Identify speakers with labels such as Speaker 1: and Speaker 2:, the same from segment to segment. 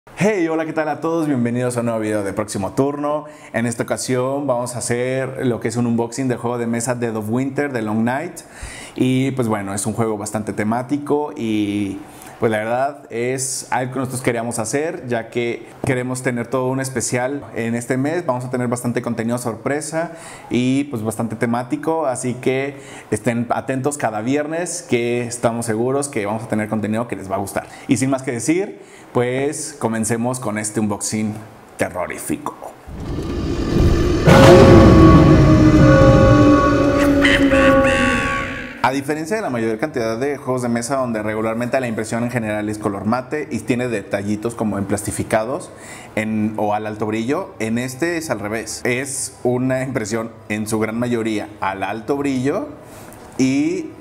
Speaker 1: Hey, hola, ¿qué tal a todos? Bienvenidos a un nuevo video de Próximo Turno. En esta ocasión vamos a hacer lo que es un unboxing del juego de mesa Dead of Winter de Long Night. Y pues bueno, es un juego bastante temático y pues la verdad es algo que nosotros queríamos hacer, ya que queremos tener todo un especial en este mes. Vamos a tener bastante contenido sorpresa y pues bastante temático, así que estén atentos cada viernes, que estamos seguros que vamos a tener contenido que les va a gustar. Y sin más que decir, pues comencemos con este unboxing terrorífico. A diferencia de la mayor cantidad de juegos de mesa donde regularmente la impresión en general es color mate y tiene detallitos como emplastificados o al alto brillo, en este es al revés. Es una impresión en su gran mayoría al alto brillo y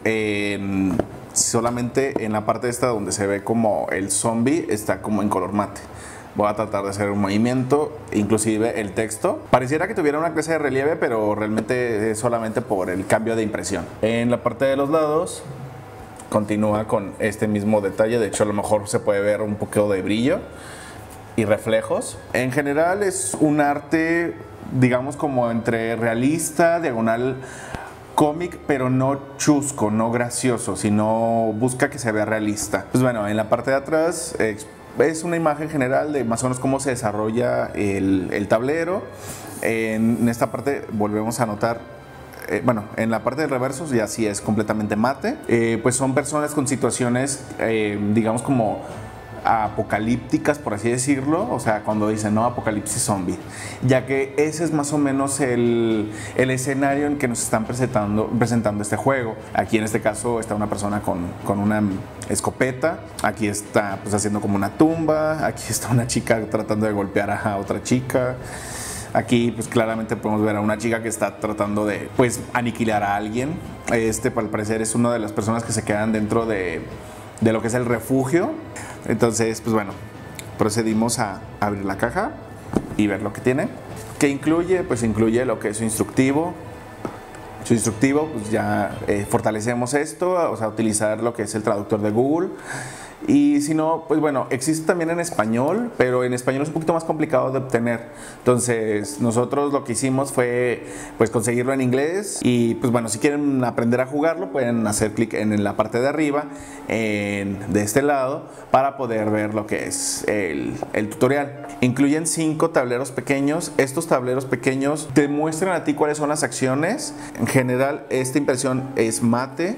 Speaker 1: solamente en la parte esta donde se ve como el zombie está como en color mate. Voy a tratar de hacer un movimiento, inclusive el texto. Pareciera que tuviera una clase de relieve, pero realmente es solamente por el cambio de impresión. En la parte de los lados continúa con este mismo detalle. De hecho, a lo mejor se puede ver un poco de brillo y reflejos. En general es un arte, digamos, como entre realista, diagonal cómic, pero no chusco, no gracioso, sino busca que se vea realista. Pues bueno, en la parte de atrás es una imagen general de más o menos cómo se desarrolla el tablero. En esta parte volvemos a notar, bueno, en la parte de reversos ya sí es completamente mate. Pues son personas con situaciones, digamos como apocalípticas, por así decirlo, o sea, cuando dicen no, apocalipsis zombie, ya que ese es más o menos el escenario en que nos están presentando este juego. Aquí en este caso está una persona con una escopeta, aquí está pues haciendo como una tumba, aquí está una chica tratando de golpear a otra chica. Aquí pues claramente podemos ver a una chica que está tratando de pues aniquilar a alguien. Al parecer es una de las personas que se quedan dentro de lo que es el refugio. Entonces, pues bueno, procedimos a abrir la caja y ver lo que tiene. ¿Qué incluye? Pues incluye lo que es su instructivo. Su instructivo, pues ya fortalecemos esto, o sea, utilizar lo que es el traductor de Google. Y si no, pues bueno, existe también en español, pero en español es un poquito más complicado de obtener. Entonces nosotros lo que hicimos fue pues conseguirlo en inglés. Y pues bueno, si quieren aprender a jugarlo, pueden hacer clic en la parte de arriba, de este lado, para poder ver lo que es el tutorial. Incluyen 5 tableros pequeños. Estos tableros pequeños te muestran a ti cuáles son las acciones. En general, esta impresión es mate,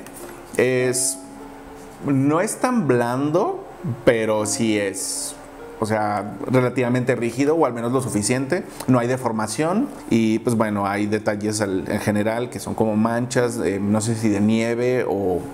Speaker 1: no es tan blando, pero sí es, o sea, relativamente rígido, o al menos lo suficiente. No hay deformación y pues bueno, hay detalles en general que son como manchas, no sé si de nieve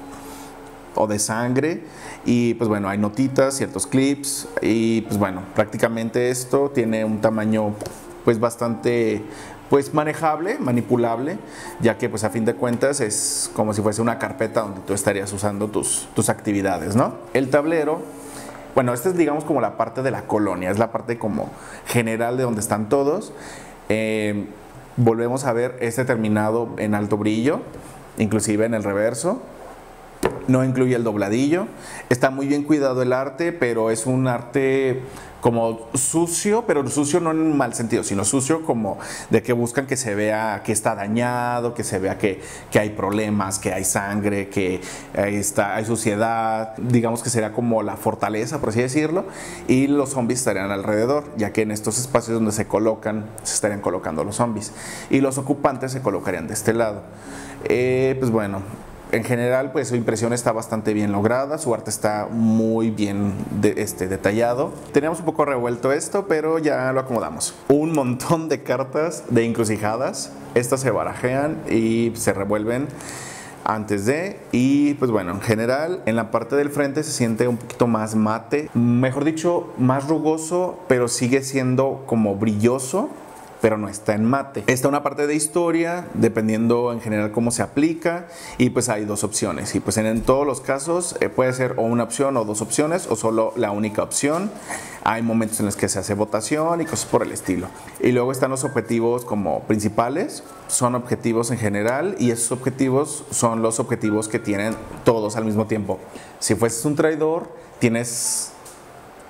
Speaker 1: o de sangre. Y pues bueno, hay notitas, ciertos clips y pues bueno, prácticamente esto tiene un tamaño pues bastante pues manejable, manipulable, ya que pues a fin de cuentas es como si fuese una carpeta donde tú estarías usando tus actividades, ¿no? El tablero, bueno, esta es digamos como la parte de la colonia, es la parte como general de donde están todos. Volvemos a ver este terminado en alto brillo, inclusive en el reverso. No incluye el dobladillo. Está muy bien cuidado el arte, pero es un arte como sucio, pero sucio no en un mal sentido, sino sucio como de que buscan que se vea que está dañado, que se vea que hay problemas, que hay sangre, que hay suciedad. Digamos que sería como la fortaleza, por así decirlo, y los zombies estarían alrededor, ya que en estos espacios donde se estarían colocando los zombies, y los ocupantes se colocarían de este lado. Pues bueno, en general, pues su impresión está bastante bien lograda, su arte está muy bien detallado. Teníamos un poco revuelto esto, pero ya lo acomodamos. Un montón de cartas de encrucijadas. Estas se barajean y se revuelven antes de, y pues bueno, en general en la parte del frente se siente un poquito más mate, mejor dicho, más rugoso, pero sigue siendo como brilloso, pero no está en mate. Está una parte de historia, dependiendo en general cómo se aplica, y pues hay 2 opciones. Y pues en todos los casos puede ser o una opción o 2 opciones, o solo la única opción. Hay momentos en los que se hace votación y cosas por el estilo. Y luego están los objetivos como principales, son objetivos en general, y esos objetivos son los objetivos que tienen todos al mismo tiempo. Si fueses un traidor, tienes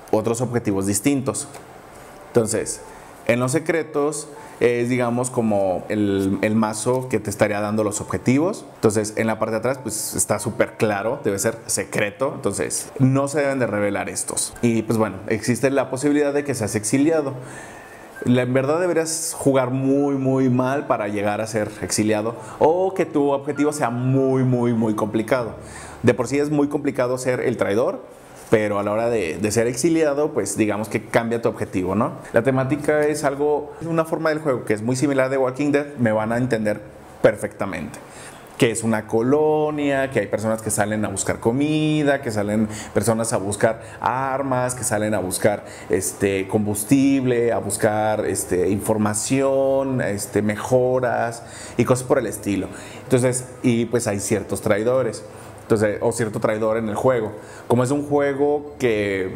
Speaker 1: otros objetivos distintos. Entonces, en los secretos es, digamos, como el mazo que te estaría dando los objetivos. Entonces, en la parte de atrás, pues está súper claro, debe ser secreto. Entonces, no se deben de revelar estos. Y pues bueno, existe la posibilidad de que seas exiliado. En verdad deberías jugar muy mal para llegar a ser exiliado, o que tu objetivo sea muy complicado. De por sí es muy complicado ser el traidor, pero a la hora de ser exiliado, pues digamos que cambia tu objetivo, ¿no? La temática es una forma del juego que es muy similar de Walking Dead, me van a entender perfectamente. Que es una colonia, que hay personas que salen a buscar comida, que salen personas a buscar armas, que salen a buscar combustible, a buscar información, mejoras y cosas por el estilo. Entonces, y pues hay ciertos traidores. Entonces, o cierto traidor en el juego. Como es un juego que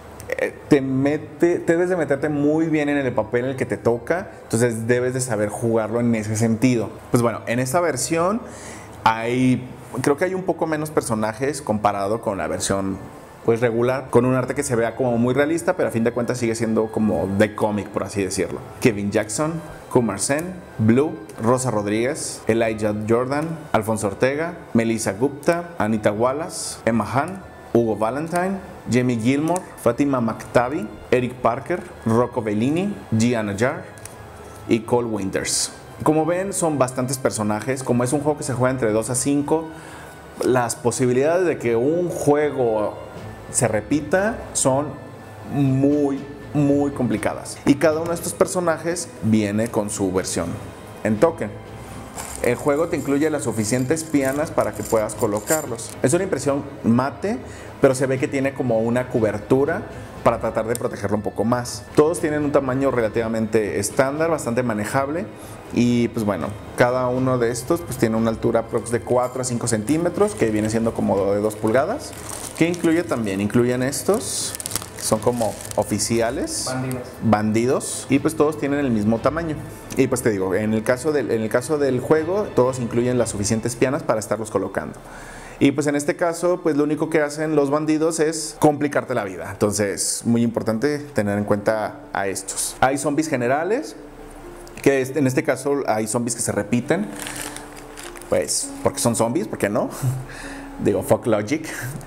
Speaker 1: debes de meterte muy bien en el papel en el que te toca, entonces debes de saber jugarlo en ese sentido. Pues bueno, en esta versión creo que hay un poco menos personajes comparado con la versión pues regular, con un arte que se vea como muy realista, pero a fin de cuentas sigue siendo como de cómic, por así decirlo. Kevin Jackson, Kumar Sen, Blue, Rosa Rodríguez, Elijah Jordan, Alfonso Ortega, Melissa Gupta, Anita Wallace, Emma Han, Hugo Valentine, Jamie Gilmore, Fatima Maktabi, Eric Parker, Rocco Bellini, Gianna Jar y Cole Winters. Como ven, son bastantes personajes. Como es un juego que se juega entre 2 a 5, las posibilidades de que un juego se repita son muy complicadas. Y cada uno de estos personajes viene con su versión en token. El juego te incluye las suficientes pianas para que puedas colocarlos. Es una impresión mate, pero se ve que tiene como una cobertura para tratar de protegerlo un poco más. Todos tienen un tamaño relativamente estándar, bastante manejable. Y pues bueno, cada uno de estos pues tiene una altura aprox de 4 a 5 centímetros, que viene siendo como de 2 pulgadas. Que incluyen estos, son como oficiales, bandidos, y pues todos tienen el mismo tamaño. Y pues te digo, en el caso del juego, todos incluyen las suficientes pianas para estarlos colocando. Y pues en este caso, pues lo único que hacen los bandidos es complicarte la vida. Entonces, muy importante tener en cuenta a estos. Hay zombies generales, que en este caso hay zombies que se repiten, pues porque son zombies, ¿por qué no? Digo, fuck logic.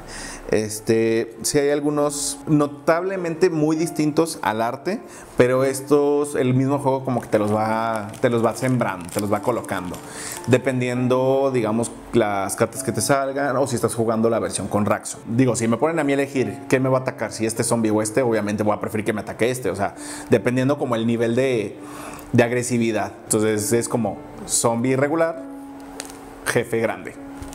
Speaker 1: Sí hay algunos notablemente muy distintos al arte, pero estos, el mismo juego como que te los va sembrando, te los va colocando, dependiendo, digamos, las cartas que te salgan, o si estás jugando la versión con Raxo. Digo, si me ponen a mí a elegir qué me va a atacar, si este zombie o obviamente voy a preferir que me ataque o sea, dependiendo como el nivel de agresividad. Entonces es como zombie regular, jefe grande,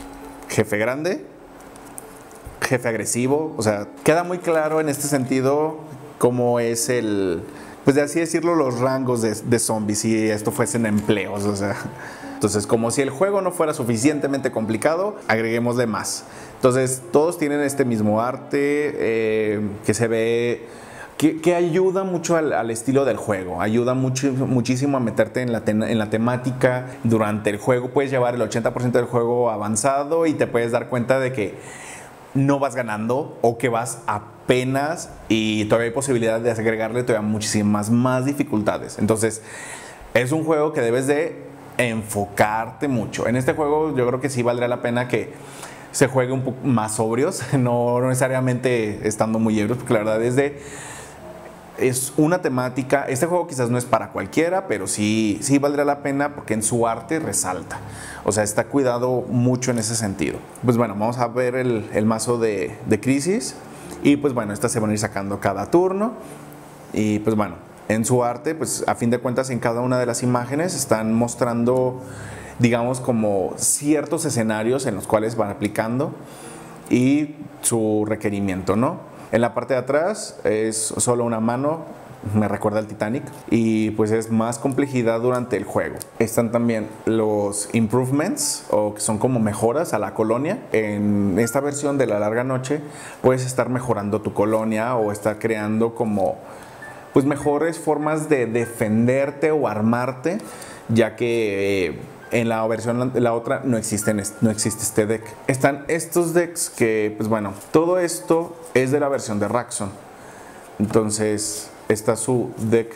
Speaker 1: jefe agresivo. O sea, queda muy claro en este sentido cómo es pues de así decirlo, los rangos de zombies, si esto fuesen empleos, o sea. Entonces, como si el juego no fuera suficientemente complicado, agreguémosle más. Entonces, todos tienen este mismo arte que se ve, que ayuda mucho al estilo del juego, ayuda muchísimo a meterte en la temática. Durante el juego puedes llevar el 80% del juego avanzado y te puedes dar cuenta de que no vas ganando o que vas apenas, y todavía hay posibilidad de agregarle todavía muchísimas más dificultades. Entonces es un juego que debes de enfocarte mucho. En este juego yo creo que sí valdría la pena que se juegue un poco más sobrios, no necesariamente estando muy ebrios, porque la verdad es una temática. Este juego quizás no es para cualquiera, pero sí valdrá la pena porque en su arte resalta. O sea, está cuidado mucho en ese sentido. Pues bueno, vamos a ver el mazo de crisis. Y pues bueno, estas se van a ir sacando cada turno. Y pues bueno, en su arte, pues a fin de cuentas en cada una de las imágenes están mostrando, digamos, como ciertos escenarios en los cuales van aplicando y su requerimiento, ¿no? En la parte de atrás es solo una mano, me recuerda al Titanic, y pues es más complejidad durante el juego. Están también los improvements, o que son como mejoras a la colonia. En esta versión de La Larga Noche puedes estar mejorando tu colonia o estar creando como pues mejores formas de defenderte o armarte, ya que en la versión, la otra, no existe este deck. Están estos decks que, pues bueno, todo esto es de la versión de Raxon. Entonces está su deck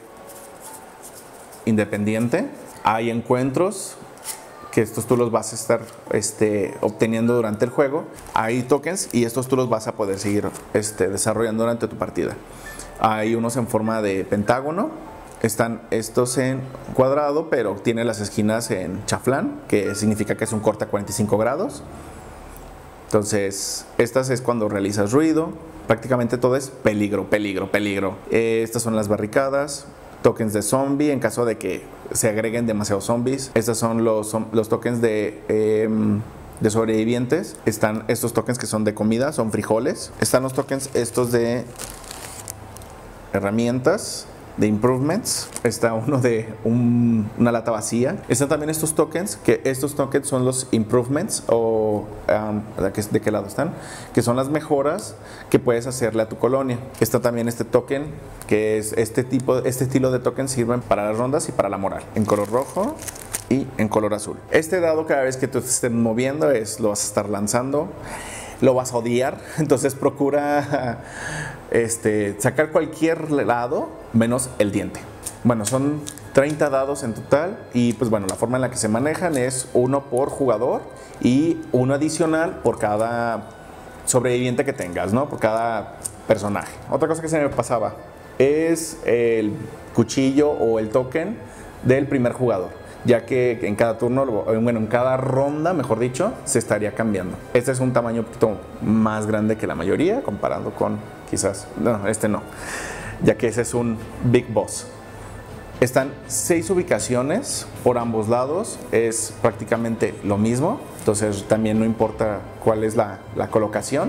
Speaker 1: independiente. Hay encuentros que estos tú los vas a estar obteniendo durante el juego. Hay tokens y estos tú los vas a poder seguir desarrollando durante tu partida. Hay unos en forma de pentágono. Están estos en cuadrado, pero tiene las esquinas en chaflán, que significa que es un corte a 45 grados. Entonces, estas es cuando realizas ruido. Prácticamente todo es peligro, peligro, peligro. Estas son las barricadas. Tokens de zombie en caso de que se agreguen demasiados zombies. Estos son los tokens de sobrevivientes. Están estos tokens que son de comida, son frijoles. Están los tokens estos de herramientas, de improvements. Está uno de una lata vacía. Están también estos tokens, que estos tokens son los improvements, o ¿de qué lado están? Que son las mejoras que puedes hacerle a tu colonia. Está también este token, que es este estilo de tokens sirven para las rondas y para la moral, en color rojo y en color azul. Este dado, cada vez que tú te estés moviendo, lo vas a estar lanzando, lo vas a odiar. Entonces procura sacar cualquier lado menos el diente. Bueno, son 30 dados en total y pues bueno, la forma en la que se manejan es uno por jugador y uno adicional por cada sobreviviente que tengas, ¿no? Por cada personaje. Otra cosa que se me pasaba es el cuchillo o el token del primer jugador, ya que en cada turno, bueno, en cada ronda, mejor dicho, se estaría cambiando. Este es un tamaño un poquito más grande que la mayoría, comparando con quizás, no, este no, ya que ese es un Big Boss. Están 6 ubicaciones por ambos lados, es prácticamente lo mismo, entonces también no importa cuál es la colocación.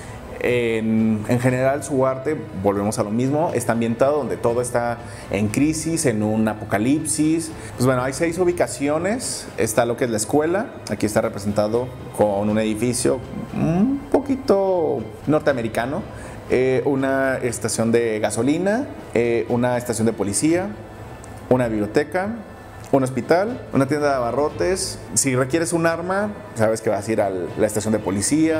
Speaker 1: En general su arte, volvemos a lo mismo, está ambientado donde todo está en crisis, en un apocalipsis. Pues bueno, hay 6 ubicaciones. Está lo que es la escuela, aquí está representado con un edificio un poquito norteamericano, una estación de gasolina, una estación de policía, una biblioteca, un hospital, una tienda de abarrotes. Si requieres un arma, sabes que vas a ir a la estación de policía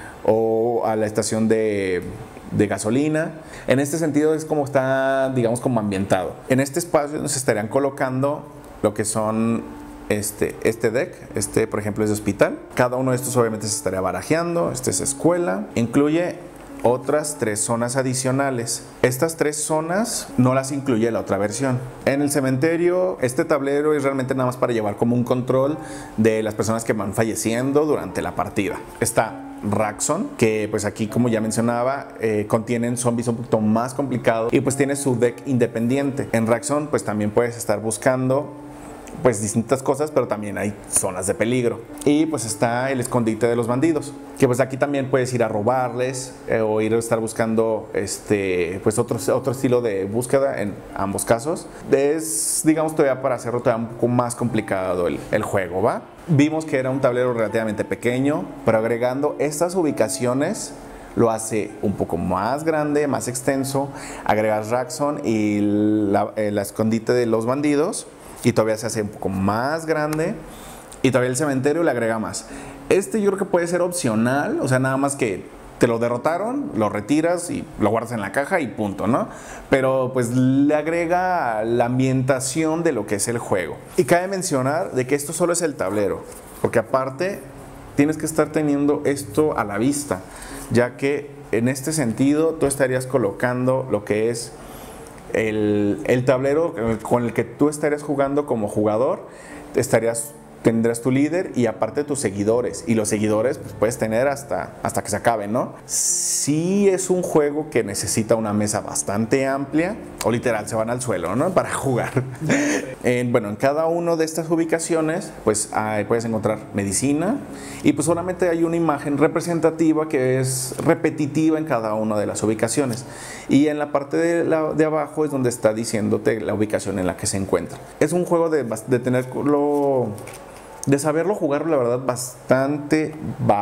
Speaker 1: o a la estación de gasolina. En este sentido es como está, digamos, como ambientado. En este espacio nos estarían colocando lo que son este deck, por ejemplo es de hospital. Cada uno de estos obviamente se estaría barajeando. Este es escuela. Incluye otras 3 zonas adicionales. Estas 3 zonas no las incluye la otra versión. En el cementerio, este tablero es realmente nada más para llevar como un control de las personas que van falleciendo durante la partida. Está Raxxon, que pues aquí, como ya mencionaba, contienen zombies un poquito más complicados y pues tiene su deck independiente. En Raxxon pues también puedes estar buscando pues distintas cosas, pero también hay zonas de peligro. Y pues está el escondite de los bandidos, que pues aquí también puedes ir a robarles o ir a estar buscando pues otro estilo de búsqueda en ambos casos. Es, digamos, todavía para hacerlo todavía un poco más complicado el juego, ¿va? Vimos que era un tablero relativamente pequeño, pero agregando estas ubicaciones lo hace un poco más grande, más extenso. Agregas Raxxon y la escondite de los bandidos y todavía se hace un poco más grande, y todavía el cementerio le agrega más. Yo creo que puede ser opcional, o sea, nada más que te lo derrotaron, lo retiras y lo guardas en la caja y punto, ¿no? Pero pues le agrega la ambientación de lo que es el juego. Y cabe mencionar de que esto solo es el tablero, porque aparte tienes que estar teniendo esto a la vista, ya que en este sentido tú estarías colocando lo que es el tablero con el que tú estarías jugando como jugador. Tendrás tu líder y aparte tus seguidores, y los seguidores pues puedes tener hasta que se acaben, ¿no? Sí es un juego que necesita una mesa bastante amplia, o literal se van al suelo, ¿no? Para jugar. Bueno, en cada una de estas ubicaciones pues puedes encontrar medicina, y pues solamente hay una imagen representativa que es repetitiva en cada una de las ubicaciones, y en la parte de abajo es donde está diciéndote la ubicación en la que se encuentra. Es un juego de saberlo jugar, la verdad, bastante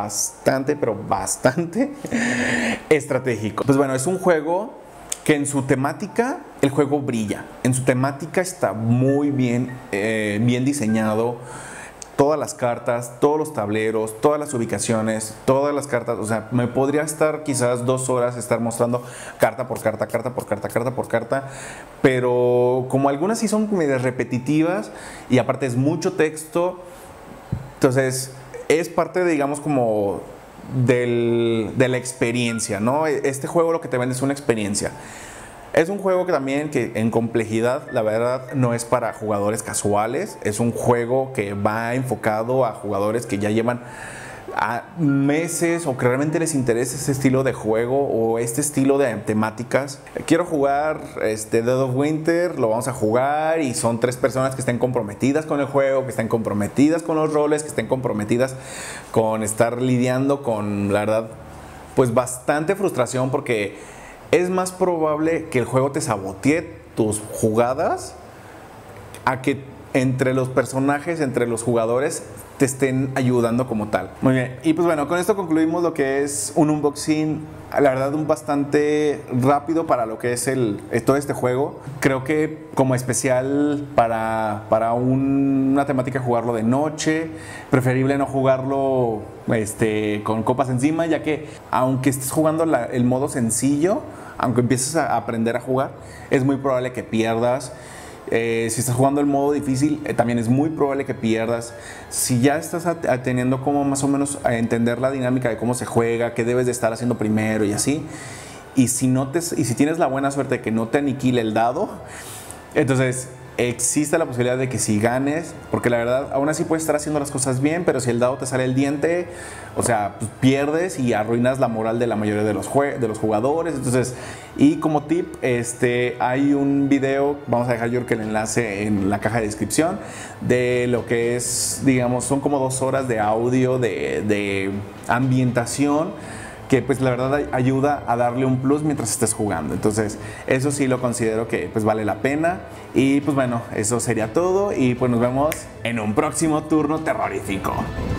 Speaker 1: estratégico. Pues bueno, es un juego que en su temática, el juego brilla. En su temática está muy bien diseñado. todas las cartas, todos los tableros, todas las ubicaciones, todas las cartas. O sea, me podría estar quizás 2 horas estar mostrando carta por carta, carta por carta, carta por carta, pero como algunas sí son medio repetitivas y aparte es mucho texto, entonces es parte de, digamos, como de la experiencia, ¿no? Este juego lo que te vende es una experiencia. Es un juego que también, que en complejidad, la verdad, no es para jugadores casuales. Es un juego que va enfocado a jugadores que ya llevan meses o que realmente les interesa ese estilo de juego o este estilo de temáticas. Quiero jugar Dead of Winter, lo vamos a jugar y son 3 personas que estén comprometidas con el juego, que estén comprometidas con los roles, que estén comprometidas con estar lidiando con, la verdad, pues bastante frustración, porque es más probable que el juego te sabotee tus jugadas a que entre los personajes, entre los jugadores, te estén ayudando como tal. Muy bien, y pues bueno, con esto concluimos lo que es un unboxing, la verdad, un bastante rápido para lo que es todo este juego. Creo que como especial para una temática, jugarlo de noche, preferible no jugarlo con copas encima, ya que aunque estés jugando el modo sencillo, aunque empieces a aprender a jugar, es muy probable que pierdas. Si estás jugando el modo difícil, también es muy probable que pierdas. Si ya estás teniendo como más o menos a entender la dinámica de cómo se juega, qué debes de estar haciendo primero y así, y si tienes la buena suerte de que no te aniquile el dado, entonces existe la posibilidad de que si ganes, porque la verdad aún así puedes estar haciendo las cosas bien, pero si el dado te sale el diente, o sea, pues pierdes y arruinas la moral de la mayoría de los jugadores. Entonces, y como tip, hay un video, vamos a dejar yo que el enlace en la caja de descripción, de lo que es, digamos, son como 2 horas de audio de ambientación, que pues la verdad ayuda a darle un plus mientras estés jugando. Entonces eso sí lo considero que pues vale la pena. Y pues bueno, eso sería todo y pues nos vemos en un próximo turno terrorífico.